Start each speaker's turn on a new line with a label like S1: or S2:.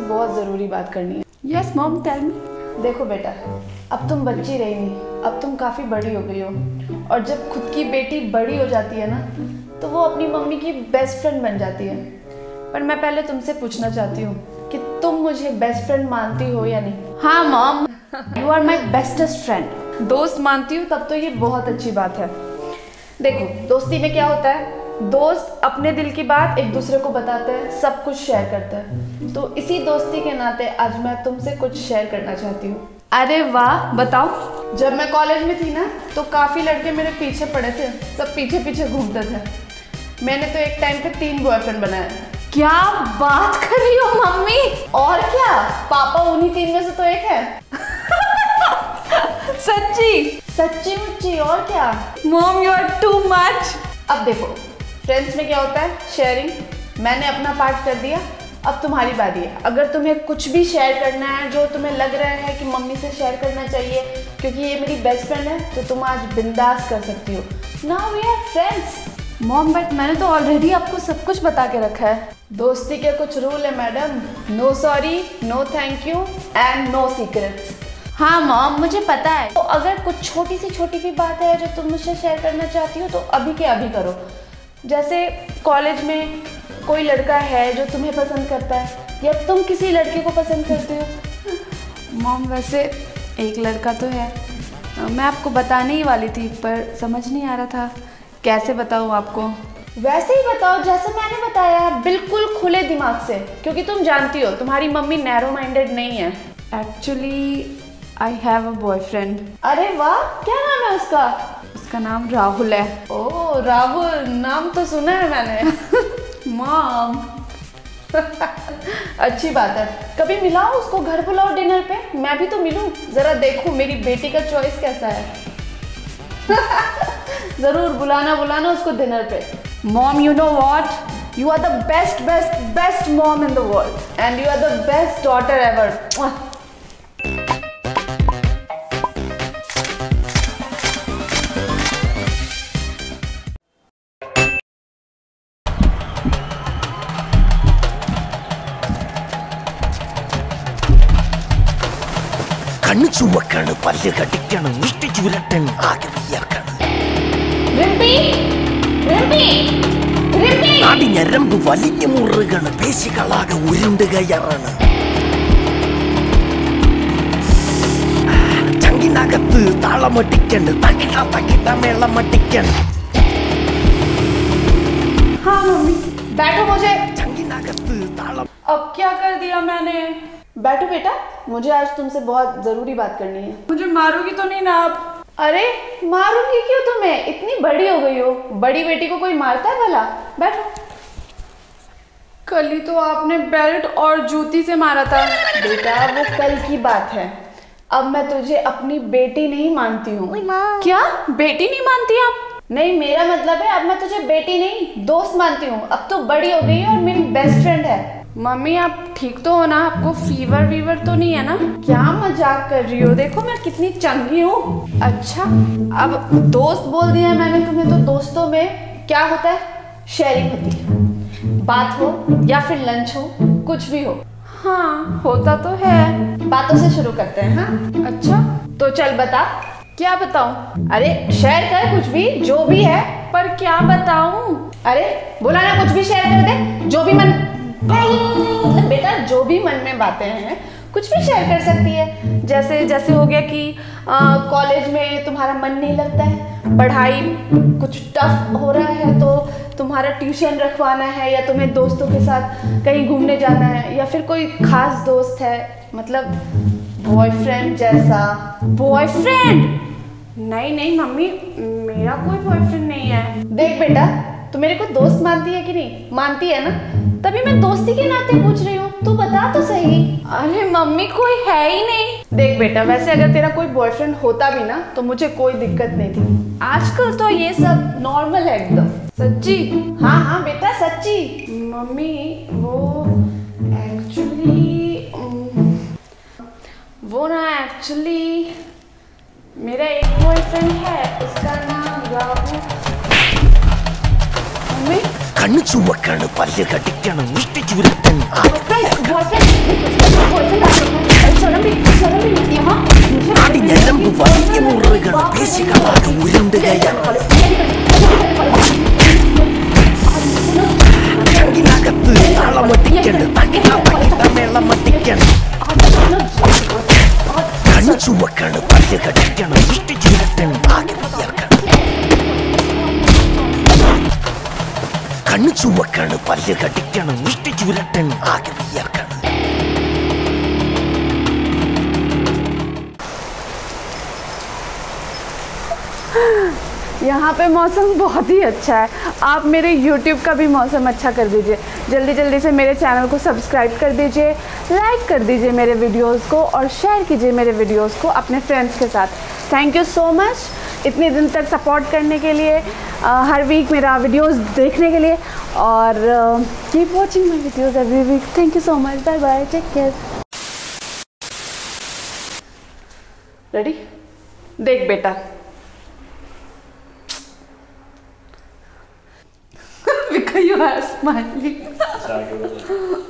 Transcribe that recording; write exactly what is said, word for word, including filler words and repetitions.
S1: बहुत ज़रूरी बात करनी है।
S2: Yes mom, tell me.
S1: देखो बेटा, अब तुम बच्ची रही नहीं, अब तुम काफ़ी बड़ी हो गई हो, और जब खुद की बेटी बड़ी हो जाती है ना, तो वो अपनी मम्मी की बेस्ट फ्रेंड बन जाती है। पर मैं पहले तुमसे पूछना चाहती हूँ कि तुम मुझे बेस्ट फ्रेंड मानती हो या नहीं?
S2: हाँ mom,
S1: you are my bestest friend. दोस्त मानती हूँ तब तो ये बहुत अच्छी बात है। देखो, दोस्ती में क्या होता है, दोस्त अपने दिल की बात एक दूसरे को बताते हैं, सब कुछ शेयर करते हैं। तो इसी दोस्ती के नाते आज मैं तुमसे कुछ शेयर करना चाहती हूँ।
S2: अरे वाह, बताओ।
S1: जब मैं कॉलेज में थी ना, तो काफ़ी लड़के मेरे पीछे पड़े थे, सब पीछे पीछे घूमते थे। मैंने तो एक टाइम पे तीन बॉयफ्रेंड बनाए।
S2: क्या बात कर रही हो मम्मी?
S1: और क्या, पापा उन्हीं तीन में से तो एक है।
S2: सच्ची?
S1: सच्ची मुच्ची, और क्या।
S2: Mom you are too much.
S1: अब देखो, फ्रेंड्स में क्या होता है, शेयरिंग। मैंने अपना पार्ट कर दिया, अब तुम्हारी बारी है। अगर तुम्हें कुछ भी शेयर करना है जो तुम्हें लग रहा है कि मम्मी से शेयर करना चाहिए क्योंकि ये मेरी बेस्ट फ्रेंड है, तो तुम आज बिंदास कर सकती हो। Now we are friends.
S2: Mom but मैंने तो ऑलरेडी आपको सब कुछ बता के रखा है।
S1: दोस्ती के कुछ रूल है madam, no sorry, no thank you and no secrets.
S2: हाँ मॉम, मुझे पता है।
S1: तो अगर कुछ छोटी सी छोटी भी बात है जो तुम मुझसे शेयर करना चाहती हो तो अभी के अभी करो। जैसे कॉलेज में कोई लड़का है जो तुम्हें पसंद करता है, या तुम किसी लड़के को पसंद करते हो।
S2: मॉम वैसे एक लड़का तो है, मैं आपको बताने ही वाली थी पर समझ नहीं आ रहा था कैसे बताऊँ आपको।
S1: वैसे ही बताओ जैसे मैंने बताया, बिल्कुल खुले दिमाग से, क्योंकि तुम जानती हो तुम्हारी मम्मी नैरो माइंडेड नहीं है।
S2: Actually I have a boyfriend.
S1: अरे वाह, क्या नाम है उसका?
S2: उसका नाम राहुल है।
S1: ओह राहुल, नाम तो सुना है मैंने।
S2: मॉम
S1: अच्छी बात है, कभी मिलाओ उसको, घर बुलाओ डिनर पे, मैं भी तो मिलूं, जरा देखूं मेरी बेटी का चॉइस कैसा है। जरूर बुलाना बुलाना उसको डिनर पे।
S2: Mom you know what,
S1: you are the best best best mom in the world and you are the best daughter ever.
S3: കണ്ണു ചുവക്കാണ്, പല്ല് കടിക്കണം, മുഷ്ടി ചുരട്ടൻ, ആകെ വിയർക്കണം. നാടി ഞരമ്പ് വലിഞ്ഞു മുറുകണ്, പേശികളാകെ ഉരുണ്ട് കയറാണ്. ചങ്കിനകത്ത് താളമടിക്കണ്ട്, തകിട തകിട മേളമടിക്കണ്ട്.
S1: हाँ मम्मी, बैठो। मुझे
S3: ചങ്കിനകത്ത് താളം.
S2: अब क्या कर दिया मैंने?
S1: बैठो बेटा, मुझे आज तुमसे बहुत जरूरी बात करनी है।
S2: मुझे मारोगी तो नहीं ना आप?
S1: अरे मारूंगी क्यों तुम्हें, इतनी बड़ी हो गई हो, बड़ी बेटी को कोई मारता है भला? बैठो।
S2: कल ही तो आपने बेल्ट और जूती से मारा था।
S1: बेटा वो कल की बात है, अब मैं तुझे अपनी बेटी नहीं मानती हूँ।
S2: क्या बेटी नहीं मानती आप?
S1: नहीं, मेरा मतलब है अब मैं तुझे बेटी नहीं दोस्त मानती हूँ। अब तो बड़ी हो गई है और मेरी बेस्ट फ्रेंड है।
S2: मम्मी आप ठीक तो हो ना? आपको फीवर वीवर तो नहीं है ना?
S1: क्या मजाक कर रही हो, देखो मैं कितनी चंगी हूँ।
S2: अच्छा,
S1: अब दोस्त बोल दिया मैंने तुम्हें, तो दोस्तों में क्या होता है, शेयरिंग होती है। बात हो या फिर लंच हो, कुछ भी हो।
S2: हाँ होता तो है।
S1: बातों से शुरू करते हैं। हाँ
S2: अच्छा
S1: तो चल बता।
S2: क्या बताऊं?
S1: अरे शेयर कर कुछ भी, जो भी है।
S2: पर क्या बताऊं?
S1: अरे बोला ना, कुछ भी शेयर कर दे, जो भी मन, मतलब बेटा जो भी मन में बातें हैं कुछ भी शेयर कर सकती है। जैसे जैसे हो गया कि कॉलेज में तुम्हारा मन नहीं लगता है, पढ़ाई कुछ टफ हो रहा है तो तुम्हारा ट्यूशन रखवाना है, या तुम्हें दोस्तों के साथ कहीं घूमने जाना है, या फिर कोई खास दोस्त है, मतलब बॉयफ्रेंड जैसा।
S2: बॉयफ्रेंड? नहीं नहीं मम्मी, मेरा कोई बॉयफ्रेंड नहीं है।
S1: देख बेटा, तू मेरे को दोस्त मानती है कि नहीं? मानती है ना, तभी मैं दोस्ती के नाते पूछ रही हूँ, तू बता तो सही।
S2: अरे मम्मी कोई है ही नहीं।
S1: देख बेटा, वैसे अगर तेरा कोई बॉयफ्रेंड होता भी ना तो मुझे कोई दिक्कत नहीं थी।
S2: आजकल तो ये सब
S1: नॉर्मल है एकदम।
S2: सच्ची?
S1: हाँ हाँ बेटा सच्ची।
S2: मम्मी वो एक्चुअली वो ना एक्चुअली मेरा एक बॉयफ्रेंड है, उसका नाम राहुल।
S1: मम्मी
S3: കണ്ണു ചുവക്കാണ് പല്ല് കടിക്കണം മുഷ്ടി ചുരുട്ടൻ അടിഞ്ഞലമ്പ് വലിയ മുറികൾ പേശികളാകെ ഉരുണ്ടുകയാണ് ചങ്കിനകത്ത് താളമട്ടിക്കണ്ട് തകിട തകിട മേളമട്ടിക്കണം കണ്ണു ചുവക്കാണ് പല്ല് കടിക്കണം മുഷ്ടി ചുരുട്ടൻ ആകെ വിയർക്കണം കണ്ണു ചുവക്കാണ് പല്ല് കടിക്കണം മുഷ്ടി ചുരുട്ടൻ ആകെ വിയർക്കണം
S2: यहाँ पे मौसम बहुत ही अच्छा है। आप मेरे YouTube का भी मौसम अच्छा कर दीजिए। जल्दी जल्दी से मेरे चैनल को सब्सक्राइब कर दीजिए, लाइक कर दीजिए मेरे वीडियोस को और शेयर कीजिए मेरे वीडियोस को अपने फ्रेंड्स के साथ। थैंक यू सो मच इतने दिन तक सपोर्ट करने के लिए, आ, हर वीक मेरा वीडियोस देखने के लिए और keep watching my videos every week. Thank you so much. Bye bye, take care. Ready? देख बेटा, because you are smiling.